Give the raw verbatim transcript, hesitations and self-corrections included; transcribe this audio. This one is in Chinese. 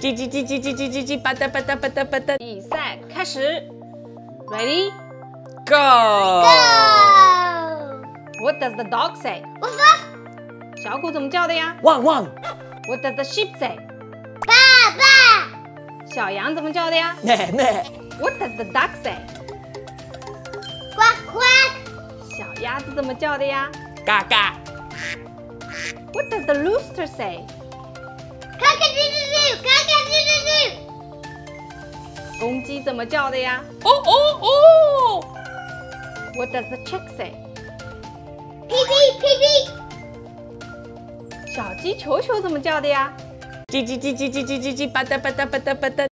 叽叽叽叽叽叽叽叽，吧嗒吧嗒吧嗒吧嗒。 比赛开始 ，Ready Go! What does the dog say? 我说小狗怎么叫的呀 One one. ？What does the sheep say? 爸爸， 小羊怎么叫的呀 Meh meh. ？What does the duck say? 呱呱， 小鸭子怎么叫的呀 Ga ga. ？What does the rooster say? 咔咔吱吱吱，咔咔吱吱吱。 公鸡怎么叫的呀 Oh oh oh. ？What does the chick say? 噼噼噼噼， 小鸡球球怎么叫的呀？ 叽叽叽叽叽叽叽叽，吧嗒吧嗒吧嗒吧嗒。